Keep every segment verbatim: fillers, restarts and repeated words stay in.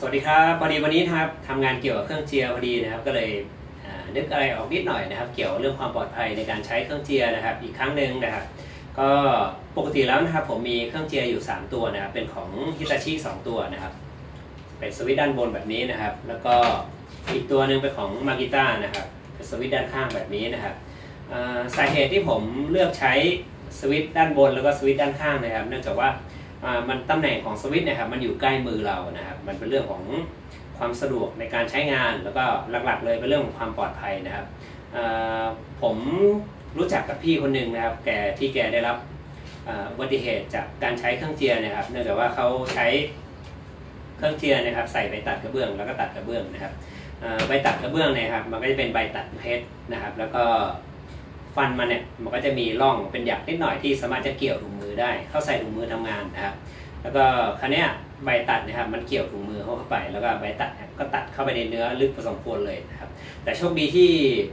วัสดีครับพอดีวันนี้นะครับทำงานเกี่ยวกับเครื่องเจียร์พอดีนะครับก็เลยนึกอะไรออกนิดหน่อยนะครับเกี่ยวเรื่องความปลอดภัยในการใช้เครื่องเจียร์นะครับอีกครั้งหนึ่งนะครับก็ปกติแล้วนะครับผมมีเครื่องเจียร์อยู่สามตัวนะครับเป็นของฮิตาชิสองตัวนะครับเป็นสวิตช์ด้านบนแบบนี้นะครับแล้วก็อีกตัวหนึ่งเป็นของมากิต้านะครับเป็นสวิตช์ด้านข้างแบบนี้นะครับสาเหตุที่ผมเลือกใช้สวิตช์ด้านบนแล้วก็สวิตช์ด้านข้างนะครับเนื่องจากว่ามันตำแหน่งของสวิตช์นะครับมันอยู่ใกล้มือเรานะครับมันเป็นเรื่องของความสะดวกในการใช้งานแล้วก็หลักๆเลยเป็นเรื่องของความปลอดภัยนะครับผมรู้จักกับพี่คนหนึ่งนะครับแกที่แกได้รับอุบัติเหตุจากการใช้เครื่องเจียร์นะครับเนื่องจากว่าเขาใช้เครื่องเจียร์นะครับใส่ใบตัดกระเบื้องแล้วก็ตัดกระเบื้องนะครับใบตัดกระเบื้องเนี่ยครับมันก็จะเป็นใบตัดเพชรนะครับแล้วก็ฟันมันเนี่ยมันก็จะมีร่องเป็นหยักนิดหน่อยที่สามารถจะเกี่ยวถุงมือได้เข้าใส่ถุงมือทำงานนะครับแล้วก็ครั้งนี้ใบตัดนะครับมันเกี่ยวถุงมือเข้าไปแล้วก็ใบตัดก็ตัดเข้าไปในเนื้อลึกพอสมควรเลยนะครับแต่โชคดีที่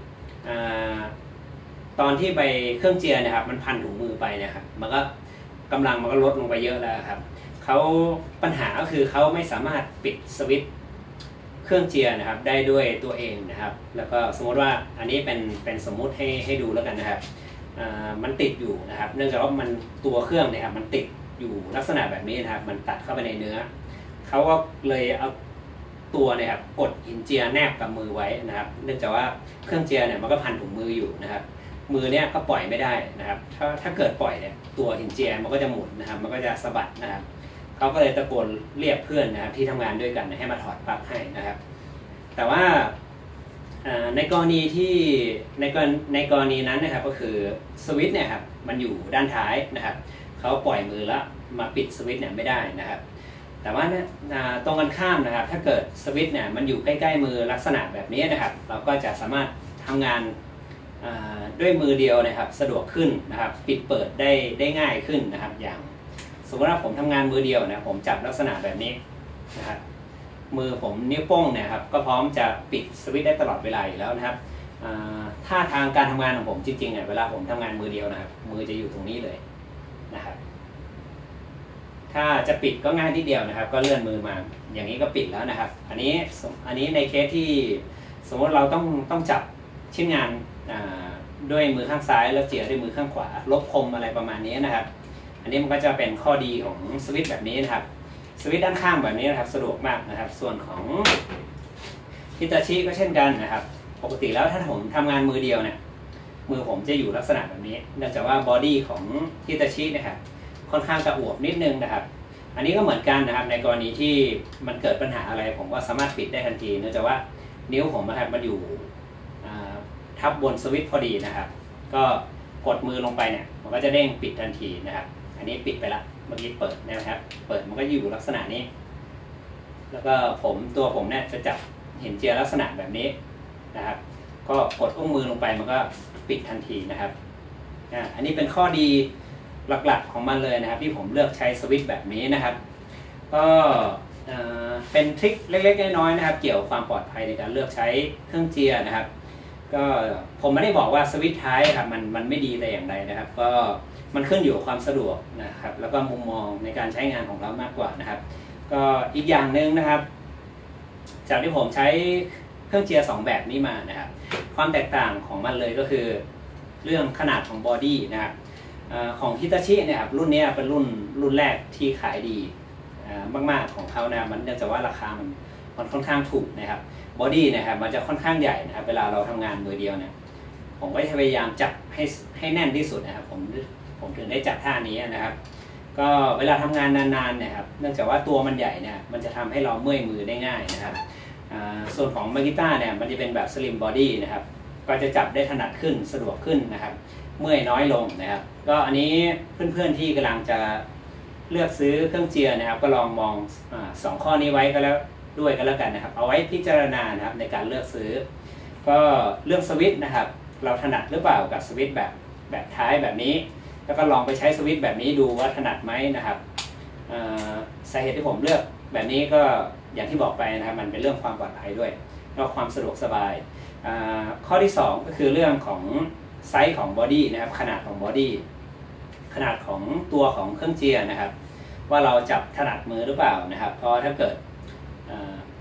ตอนที่ใบเครื่องเจียร์นะครับมันพันถุงมือไปนะครับมันก็กำลังมันก็ลดลงไปเยอะแล้วครับเขาปัญหาก็คือเขาไม่สามารถปิดสวิตช์เครื่องเจียร์นะครับได้ด้วยตัวเองนะครับแล้วก็สมมติว่าอันนี้เป็นเป็นสมมุติให้ให้ดูแล้วกันนะครับมันติดอยู่นะครับเนื่องจากว่ามันตัวเครื่องเนี่ยครับมันติดอยู่ลักษณะแบบนี้นะครับมันตัดเข้าไปในเนื้อเขาก็เลยเอาตัวเนี่ยครับกดหินเจียร์แนบกับมือไว้นะครับเนื่องจากว่าเครื่องเจียร์เนี่ยมันก็พันถุงมืออยู่นะครับมือเนี่ยก็ปล่อยไม่ได้นะครับถ้าถ้าเกิดปล่อยเนี่ยตัวหินเจียร์มันก็จะหมุนนะครับมันก็จะสะบัดนะครับเขาก็เลยตะโกนเรียกเพื่อนนะครับที่ทำงานด้วยกันให้มาถอดปลั๊กให้นะครับแต่ว่าในกรณีที่ในกรณีในกรณีนั้นนะครับก็คือสวิตช์เนี่ยครับมันอยู่ด้านท้ายนะครับเขาปล่อยมือแล้วมาปิดสวิตช์เนี่ยไม่ได้นะครับแต่ว่าตรงกันข้ามนะครับถ้าเกิดสวิตช์เนี่ยมันอยู่ใกล้ๆมือลักษณะแบบนี้นะครับเราก็จะสามารถทำงานด้วยมือเดียวนะครับสะดวกขึ้นนะครับปิดเปิดได้ได้ง่ายขึ้นนะครับอย่างสมมติว่าผมทำงานมือเดียวนะผมจับลักษณะแบบนี้นะครับมือผมนิ้วโป้งเนี่ยครับก็พร้อมจะปิดสวิตช์ได้ตลอดเวลาอยู่แล้วนะครับถ้าทางการทำงานของผมจริงๆเนี่ยเวลาผมทำงานมือเดียวนะครับมือจะอยู่ตรงนี้เลยนะครับถ้าจะปิดก็ง่ายที่เดียวนะครับก็เลื่อนมือมาอย่างนี้ก็ปิดแล้วนะครับอันนี้อันนี้ในเคสที่สมมติเราต้องต้องจับชิ้นงานด้วยมือข้างซ้ายแล้วเจียด้วยมือข้างขวาลบคมอะไรประมาณนี้นะครับอันนี้มันก็จะเป็นข้อดีของสวิตช์แบบนี้นะครับสวิตช์ด้านข้างแบบนี้นะครับสะดวกมากนะครับส่วนของฮิตาชิก็เช่นกันนะครับปกติแล้วถ้าผมทำงานมือเดียวเนี่ยมือผมจะอยู่ลักษณะแบบนี้เนื่องจากว่าบอดี้ของฮิตาชินะครับค่อนข้างจะอวบนิดนึงนะครับอันนี้ก็เหมือนกันนะครับในกรณีที่มันเกิดปัญหาอะไรผมก็สามารถปิดได้ทันทีเนื่องจากว่านิ้วผมนะครับมันอยู่ทับบนสวิตช์พอดีนะครับก็กดมือลงไปเนี่ยมันก็จะเด้งปิดทันทีนะครับอันนี้ปิดไปละเมื่อกี้เปิดนะครับเปิดมันก็อยู่ลักษณะนี้แล้วก็ผมตัวผมเนี่ยจะจับหินเจียร์ลักษณะแบบนี้นะครับก็กดอุ้งมือลงไปมันก็ปิดทันทีนะครับอันนี้เป็นข้อดีหลักๆของมันเลยนะครับที่ผมเลือกใช้สวิตช์แบบนี้นะครับก็เป็นทริคเล็กๆน้อยๆนะครับเกี่ยวกับความปลอดภัยในการเลือกใช้เครื่องเจียร์นะครับก็ผมไม่ได้บอกว่าสวิตช์ท้ายครับมันมันไม่ดีแต่อย่างใดนะครับก็มันขึ้นอยู่กับความสะดวกนะครับแล้วก็มุมมองในการใช้งานของเรามากกว่านะครับก็อีกอย่างหนึ่งนะครับจากที่ผมใช้เครื่องเจียร์สองแบบนี้มานะครับความแตกต่างของมันเลยก็คือเรื่องขนาดของบอดี้นะครับของฮิตาชิเนี่ยครับรุ่นนี้เป็นรุ่นรุ่นแรกที่ขายดีมากๆของเขานะมันเนื่องจากว่าราคามันมันค่อนข้างถูกนะครับบอดี้นะครับมันจะค่อนข้างใหญ่นะครับเวลาเราทำงานมือเดียวเนี่ยผมก็จะพยายามจับให้ให้แน่นที่สุดนะครับผมผมถึงได้จับท่านี้นะครับก็เวลาทำงานนานๆเนี่ยครับเนื่องจากว่าตัวมันใหญ่เนี่ยมันจะทำให้เราเมื่อยมือได้ง่ายนะครับส่วนของมากิต้าเนี่ยมันจะเป็นแบบสลิมบอดี้นะครับก็จะจับได้ถนัดขึ้นสะดวกขึ้นนะครับเมื่อยน้อยลงนะครับก็อันนี้เพื่อนๆที่กำลังจะเลือกซื้อเครื่องเจียร์นะครับก็ลองมองสองข้อนี้ไว้ก็แล้วด้วยกันแล้วกันนะครับเอาไว้พิจารณานะครับในการเลือกซื้อก็เรื่องสวิตช์นะครับเราถนัดหรือเปล่ากับสวิตช์แบบแบบท้ายแบบนี้แล้วก็ลองไปใช้สวิตช์แบบนี้ดูว่าถนัดไหมนะครับสาเหตุที่ผมเลือกแบบนี้ก็อย่างที่บอกไปนะครับมันเป็นเรื่องความปลอดภัยด้วยแล้วความสะดวกสบายข้อที่สองก็คือเรื่องของไซส์ของบอดี้นะครับขนาดของบอดี้ขนาดของตัวของเครื่องเจียร์นะครับว่าเราจับถนัดมือหรือเปล่านะครับเพราะถ้าเกิด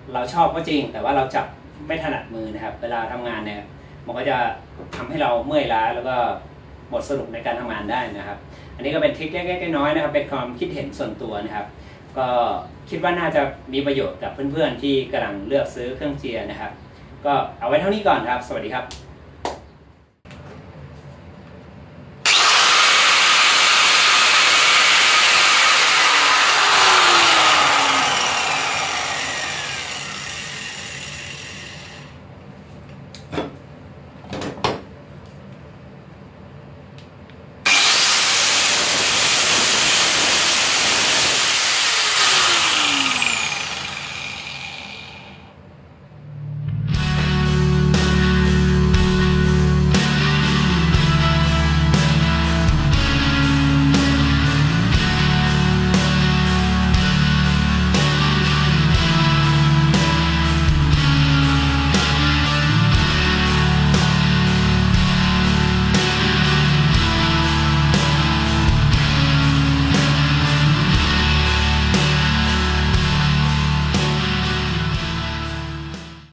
เราชอบก็จริงแต่ว่าเราจับไม่ถนัดมือนะครับเวลาทำงานเนี่ยมันก็จะทำให้เราเมื่อยล้าแล้วก็หมดสนุกในการทำงานได้นะครับอันนี้ก็เป็นทริคเล็กๆน้อยๆนะครับเป็นความคิดเห็นส่วนตัวนะครับก็คิดว่าน่าจะมีประโยชน์กับเพื่อนๆที่กำลังเลือกซื้อเครื่องเจียร์นะครับก็เอาไว้เท่านี้ก่อนครับสวัสดีครับ